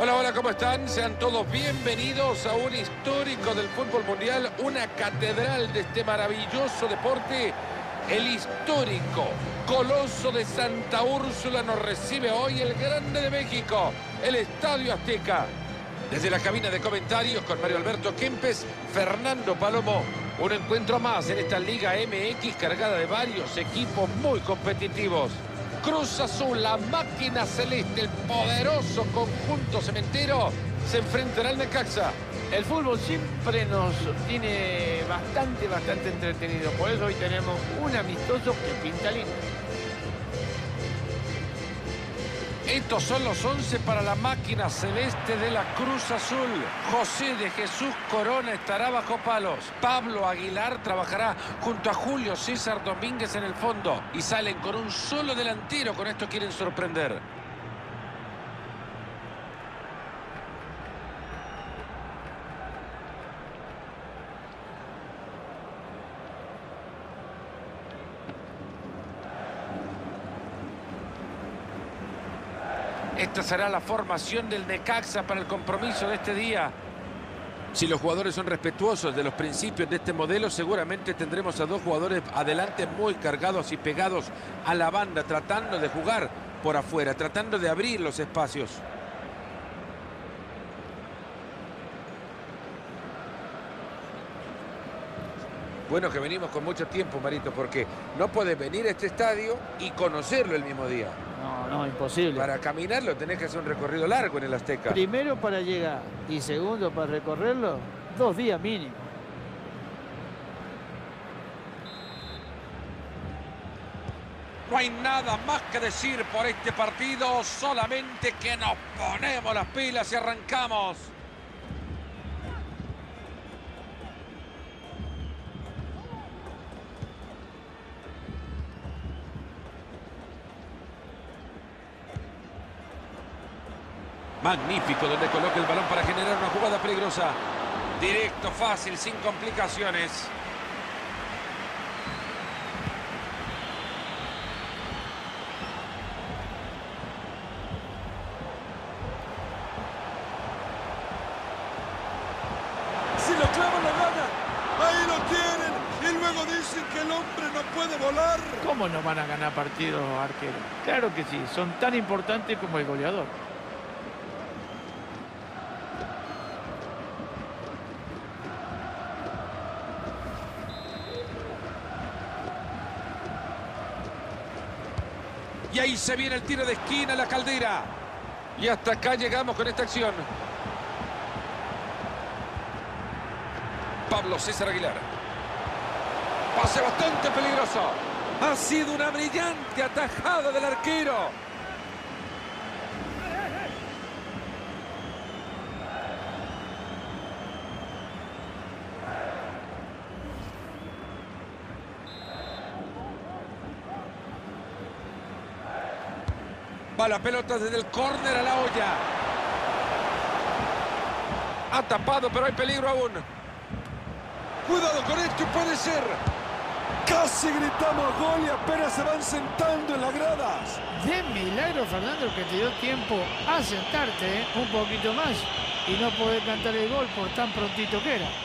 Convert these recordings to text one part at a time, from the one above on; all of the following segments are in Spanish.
Hola, hola, ¿cómo están? Sean todos bienvenidos a un histórico del fútbol mundial, una catedral de este maravilloso deporte. El histórico Coloso de Santa Úrsula nos recibe hoy el Grande de México, el Estadio Azteca. Desde la cabina de comentarios con Mario Alberto Kempes, Fernando Palomo. Un encuentro más en esta Liga MX cargada de varios equipos muy competitivos. Cruz Azul, la máquina celeste, el poderoso conjunto cementero, se enfrentará al Necaxa. El fútbol siempre nos tiene bastante entretenido. Por eso hoy tenemos un amistoso que pinta lindo. Estos son los 11 para la máquina celeste de la Cruz Azul. José de Jesús Corona estará bajo palos. Pablo Aguilar trabajará junto a Julio César Domínguez en el fondo. Y salen con un solo delantero. Con esto quieren sorprender. Esta será la formación del Necaxa para el compromiso de este día. Si los jugadores son respetuosos de los principios de este modelo, seguramente tendremos a dos jugadores adelante muy cargados y pegados a la banda, tratando de jugar por afuera, tratando de abrir los espacios. Bueno, que venimos con mucho tiempo, Marito, porque no puedes venir a este estadio y conocerlo el mismo día. No, imposible. Para caminarlo tenés que hacer un recorrido largo en el Azteca. Primero para llegar y segundo para recorrerlo, 2 días mínimo. No hay nada más que decir por este partido, solamente que nos ponemos las pilas y arrancamos. Magnífico donde coloca el balón para generar una jugada peligrosa. Directo, fácil, sin complicaciones. Si lo clavan, lo ganan. Ahí lo tienen. Y luego dicen que el hombre no puede volar. ¿Cómo no van a ganar partidos, arqueros? Claro que sí, son tan importantes como el goleador. Y ahí se viene el tiro de esquina, la Caldera. Y hasta acá llegamos con esta acción. Pablo César Aguilar. Pase bastante peligroso. Ha sido una brillante atajada del arquero. Va la pelota desde el córner a la olla. Ha tapado, pero hay peligro aún. Cuidado con esto, puede ser. Casi gritamos gol y apenas se van sentando en las gradas. De milagro, Fernando, que te dio tiempo a sentarte un poquito más y no poder cantar el gol por tan prontito que era.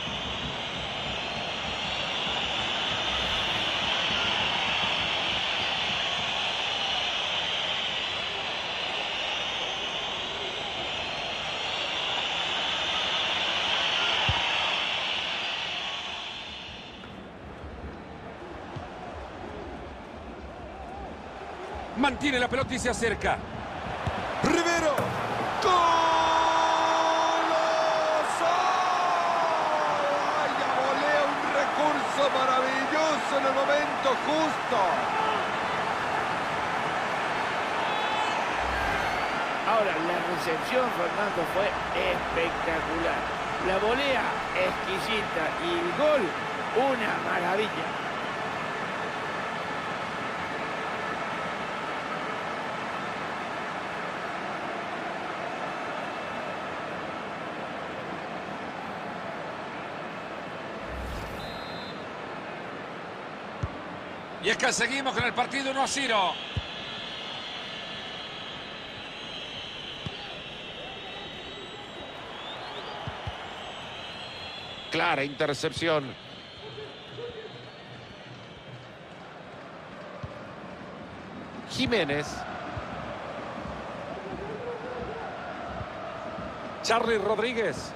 Mantiene la pelota y se acerca. Rivero. ¡Goloso! ¡Vaya volea! Un recurso maravilloso en el momento justo. Ahora, la recepción, Fernando, fue espectacular. La volea exquisita y el gol, una maravilla. Y es que seguimos con el partido 1-0. Clara intercepción. Jiménez. Charly Rodríguez.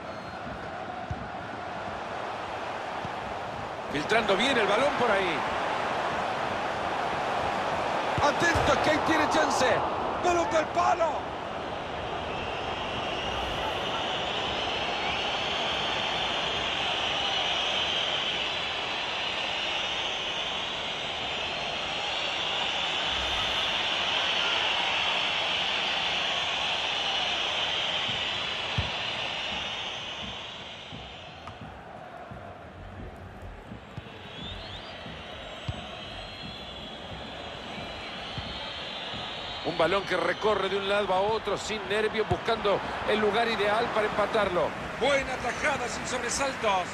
Filtrando bien el balón por ahí. Atento, que ahí tiene chance. Pelota al palo. Un balón que recorre de un lado a otro sin nervios, buscando el lugar ideal para empatarlo. Buena tajada sin sobresaltos.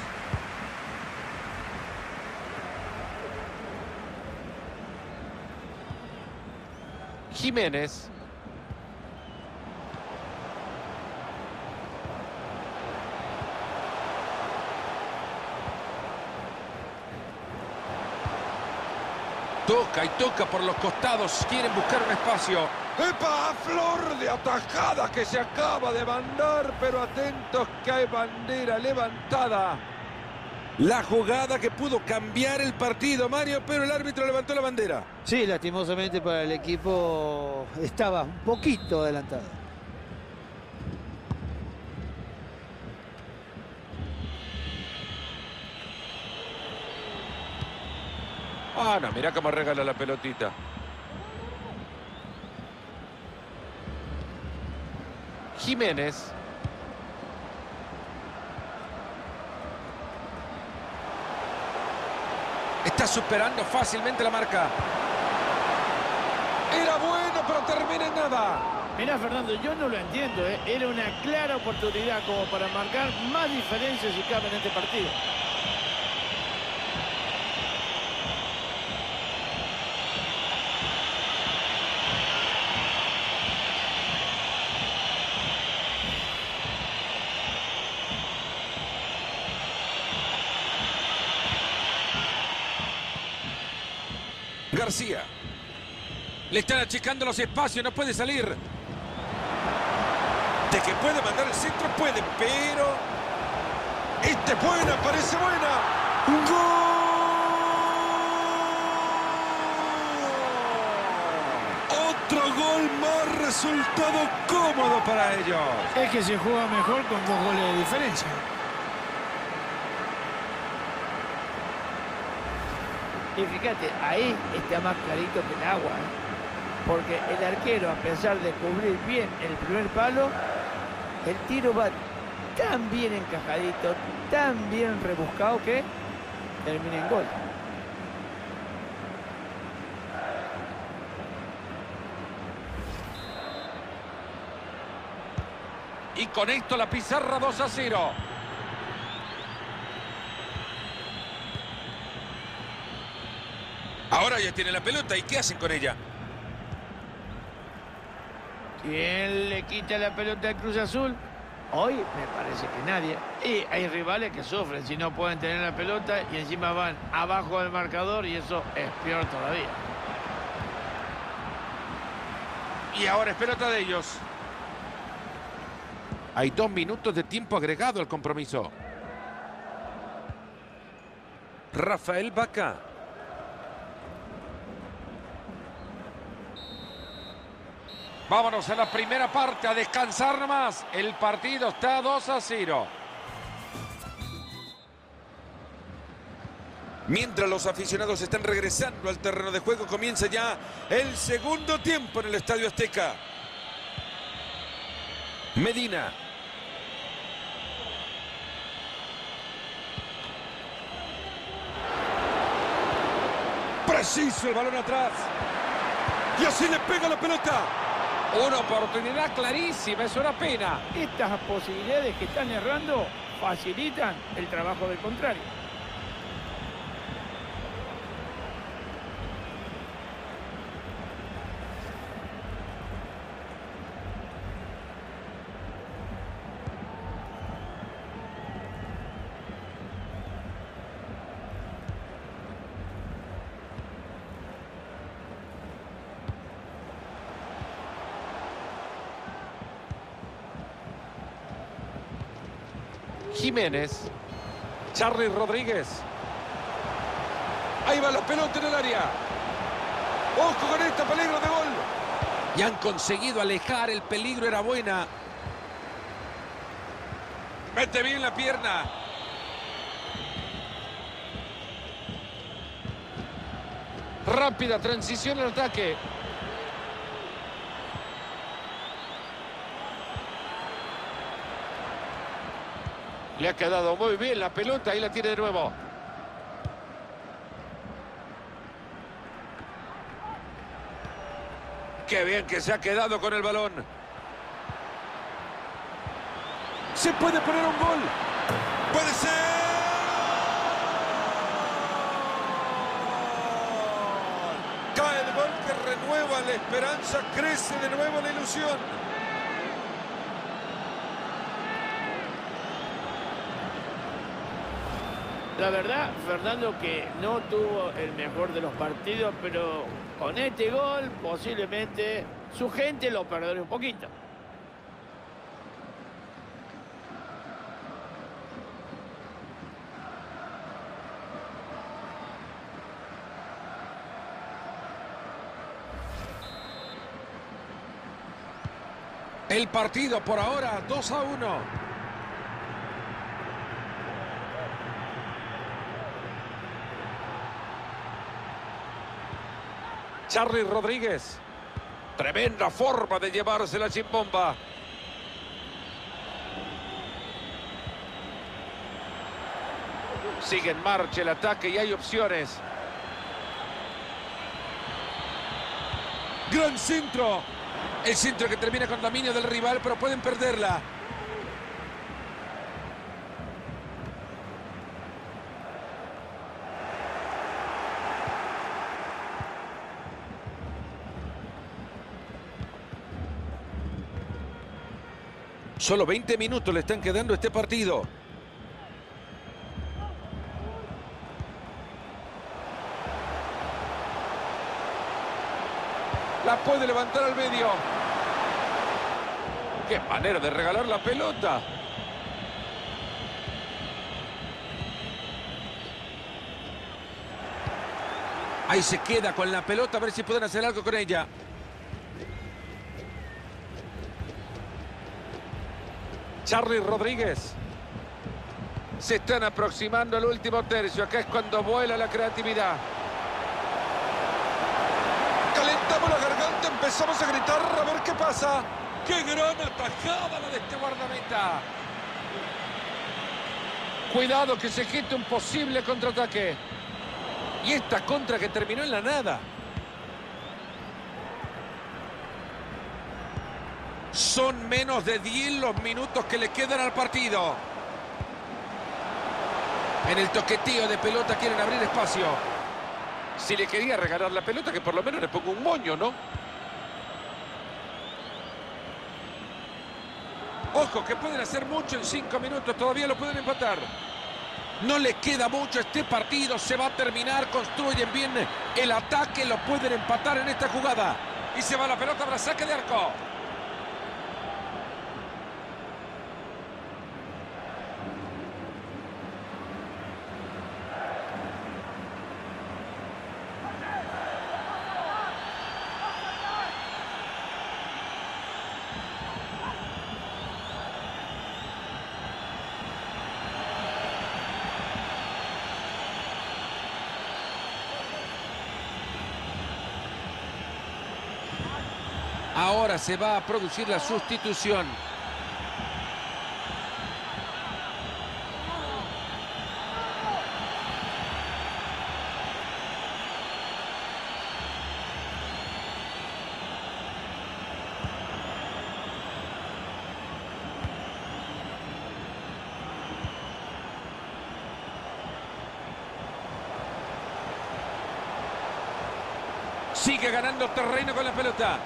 Jiménez. Toca y toca por los costados. Quieren buscar un espacio. ¡Epa! Flor de atajada que se acaba de mandar, pero atentos que hay bandera levantada. La jugada que pudo cambiar el partido, Mario, pero el árbitro levantó la bandera. Sí, lastimosamente para el equipo estaba un poquito adelantado. Ah, no, mirá cómo regala la pelotita. Jiménez. Está superando fácilmente la marca. Era bueno, pero termina en nada. Mirá, Fernando, yo no lo entiendo, ¿eh? Era una clara oportunidad como para marcar más diferencias si cabe en este partido. García. Le están achicando los espacios, no puede salir. De que puede mandar el centro, puede, pero... Esta es buena, parece buena. ¡Un gol! Otro gol más, resultado cómodo para ellos. Es que se juega mejor con 2 goles de diferencia. Y fíjate, ahí está más clarito que el agua, ¿eh? Porque el arquero, a pesar de cubrir bien el primer palo, el tiro va tan bien encajadito, tan bien rebuscado que termina en gol. Y con esto la pizarra 2-0. Ahora ya tiene la pelota, ¿y qué hacen con ella? ¿Quién le quita la pelota al Cruz Azul? Hoy me parece que nadie. Y hay rivales que sufren si no pueden tener la pelota y encima van abajo del marcador y eso es peor todavía. Y ahora es pelota de ellos. Hay 2 minutos de tiempo agregado al compromiso. Rafael Vaca. Vámonos a la primera parte, a descansar nomás. El partido está 2-0. Mientras los aficionados están regresando al terreno de juego, comienza ya el segundo tiempo en el Estadio Azteca. Medina. Preciso el balón atrás. Y así le pega la pelota. Una oportunidad clarísima, es una pena. Estas posibilidades que están errando facilitan el trabajo del contrario. Jiménez. Charly Rodríguez. Ahí va la pelota en el área. Ojo con esta, peligro de gol. Y han conseguido alejar, el peligro era buena. Mete bien la pierna. Rápida transición al ataque. Le ha quedado muy bien la pelota. Ahí la tiene de nuevo. Qué bien que se ha quedado con el balón. Se puede poner un gol. ¡Puede ser! Cae el gol que renueva la esperanza. Crece de nuevo la ilusión. La verdad, Fernando, que no tuvo el mejor de los partidos, pero con este gol posiblemente su gente lo perdone un poquito. El partido por ahora 2-1. Charly Rodríguez. Tremenda forma de llevársela sin bomba. Sigue en marcha el ataque y hay opciones. Gran centro. El centro que termina con dominio del rival, pero pueden perderla. Solo 20 minutos le están quedando a este partido. La puede levantar al medio. ¡Qué manera de regalar la pelota! Ahí se queda con la pelota, a ver si pueden hacer algo con ella. Charly Rodríguez. Se están aproximando al último tercio. Acá es cuando vuela la creatividad. Calentamos la garganta, empezamos a gritar a ver qué pasa. ¡Qué gran atajada la de este guardameta! Cuidado que se geste un posible contraataque. Y esta contra que terminó en la nada. Son menos de 10 los minutos que le quedan al partido. En el toqueteo de pelota quieren abrir espacio. Si le quería regalar la pelota, que por lo menos le ponga un moño, ¿no? Ojo, que pueden hacer mucho en 5 minutos. Todavía lo pueden empatar. No le queda mucho a este partido. Se va a terminar. Construyen bien el ataque. Lo pueden empatar en esta jugada. Y se va la pelota para saque de arco. Ahora se va a producir la sustitución. Sigue ganando terreno con la pelota.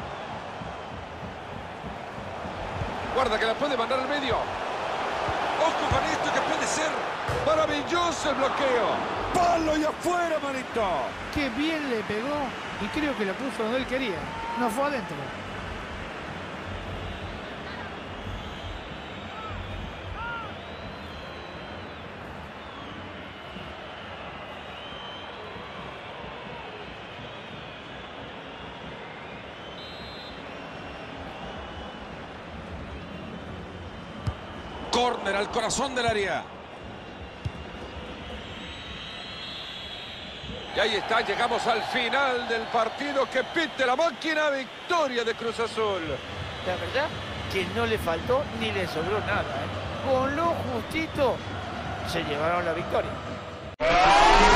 Guarda que la puede mandar al medio. Ojo con esto que puede ser maravilloso el bloqueo. Palo y afuera, manito. Qué bien le pegó y creo que lo puso donde él quería. No fue adentro. Córner al corazón del área. Y ahí está, llegamos al final del partido. Que pite la máquina, victoria de Cruz Azul. La verdad que no le faltó ni le sobró nada, ¿eh? Con lo justito se llevaron la victoria.